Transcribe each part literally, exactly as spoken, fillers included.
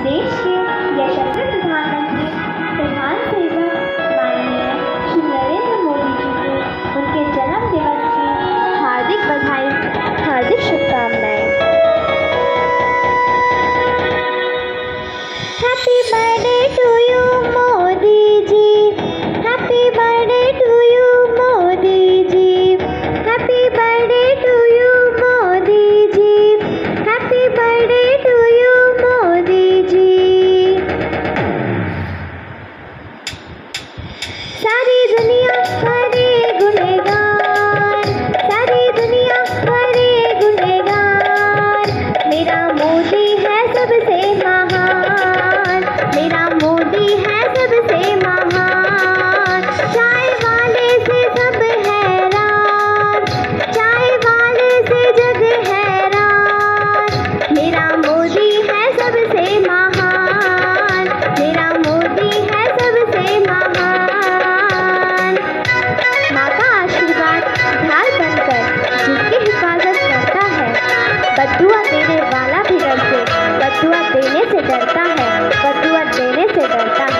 देश के यशस्वी प्रधानमंत्री प्रधान सेवक माननीय श्री नरेंद्र मोदी जी को उनके जन्म दिवस की हार्दिक बधाई, हार्दिक शुभकामनाएं। Happy birthday to you Modi ji, happy birthday to you Modi ji, happy birthday to you Modi ji, happy birthday to you Modi ji. सारी दुनिया करे गुणगान, सारी दुनिया करे गुणगान, मेरा मोदी है सबसे महान, मेरा मोदी है सबसे महान। चाय वाले से सब हैरान, चाय वाले से जग हैरान, मेरा मोदी है सबसे महान, मेरा मोदी है सबसे महान। माँ का आशीर्वाद ढाल बनकर जिसकी हिफाजत करता है, बद्दुआ देने वाला भी डर से बद्दुआ देने से डरता है, बद्दुआ देने से डरता है।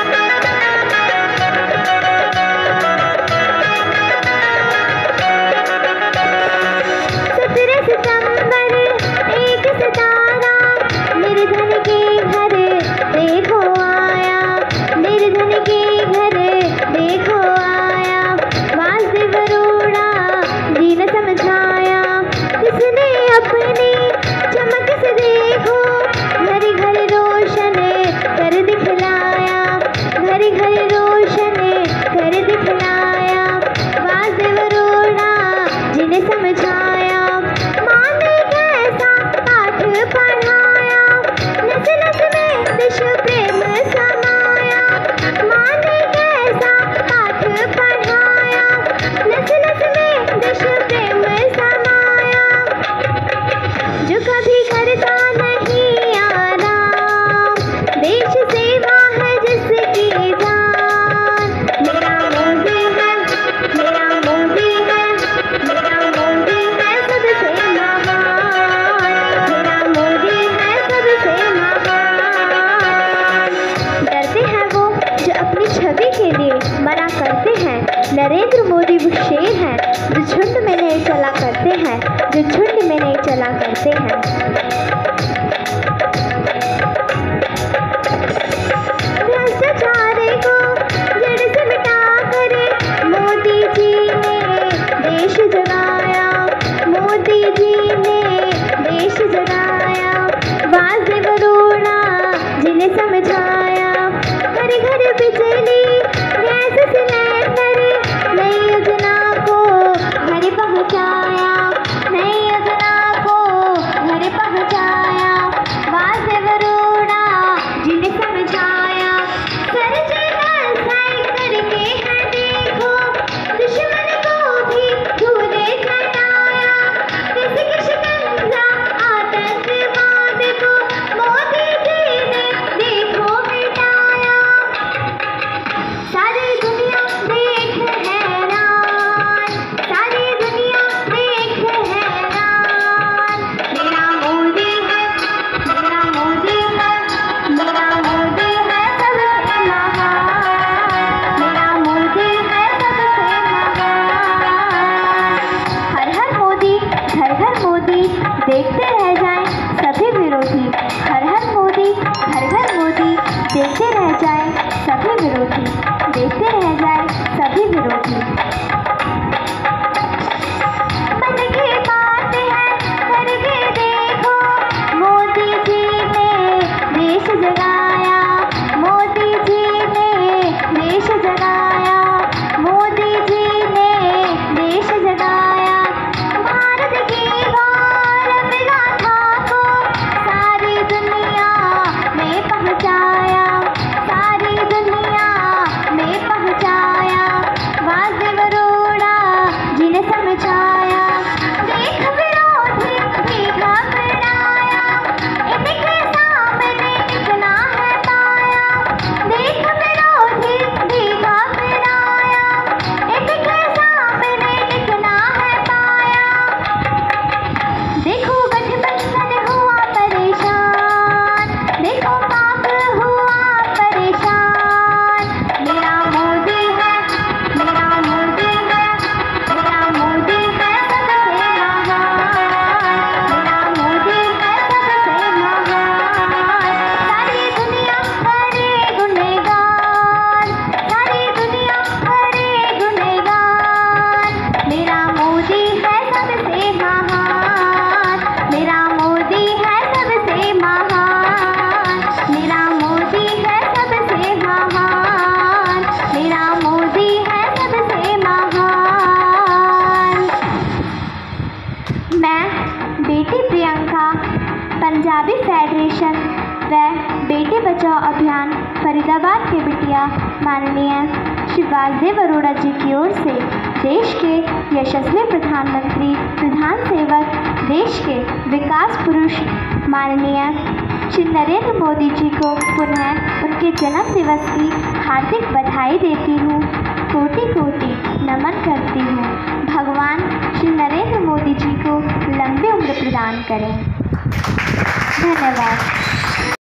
सत्रह सितंबर एक सितारा निर्धन के घर देखो आया, निर्धन के घर देखो आया, वाजिब रोड़ा जी ने समझाया, किसने अपनी चमक से देखो घर घर रोशन कर दिखलाया, घर घर रोशन कर दिखलाया, वाजिब रोड़ा जी ने समझाया। माँ ने कैसा पाठ पढ़ाया, नस नस में देश प्रेम समाया, माँ ने कैसा पाठ पढ़ाया, नस नस में देश प्रेम समाया। जो कभी करता नहीं आराम, देश सेवा है जिसकी जान, मेरा मोदी है, मेरा मोदी है, मेरा मोदी है सबसे महान, मेरा मोदी है सबसे महान। डरते हैं वो जो अपनी छवि के लिए मना करते हैं, नरेंद्र मोदी वो शेर हैं जो झुंड में नहीं चला करते हैं, जो झुंड में नहीं चला करते हैं। भ्रष्टाचार को जड़ से मिटा कर मोदी जी ने देश जगाया, मोदी जी ने देश जगाया, वाजिब रोड़ा जिन्हें समझाया, घर घर बिजली गैस सिलेंडर नई योजना को घर पहुँचाया, नई योजना को घर पहुँचाया, वाजिब रोड़ा जिन्हें समझाया। सर्जिकल स्ट्राइक करके है देखो, दुश्मन को भी धूले चटाया, किसी की शिकंजा आतंकवाद को मोदी जी ने देखो मिटाया। सारी दुनिया देख हैरान, सारी दुनिया देख हैरान, मेरा मोदी है, मेरा मोदी है, मेरा मोदी है सबसे महान, मेरा मोदी है सबसे महान। हर हर मोदी, घर घर मोदी, देखते रह जाएं सभी विरोधी, हर हर मोदी, घर घर मोदी, देखते रह जाएं सभी विरोधी, देखते रह जाएं सभी विरोधी। मन की बात है करके देखो, मोदी जी ने देश जगाया, मोदी जी ने देश जगाया, मोदी जी ने देश जगाया। भारत की गौरव गाथा बेटी प्रियंका, पंजाबी फेडरेशन व बेटी बचाओ अभियान फरीदाबाद के बिटिया माननीय श्री वासुदेव अरोड़ा जी की ओर से देश के यशस्वी प्रधानमंत्री, प्रधान सेवक, देश के विकास पुरुष माननीय श्री नरेंद्र मोदी जी को पुनः उनके जन्म दिवस की हार्दिक बधाई देती हूँ, कोटि कोटि नमन करती हूँ। भगवान श्री नरेंद्र मोदी जी को लंबी उम्र प्रदान करें। धन्यवाद।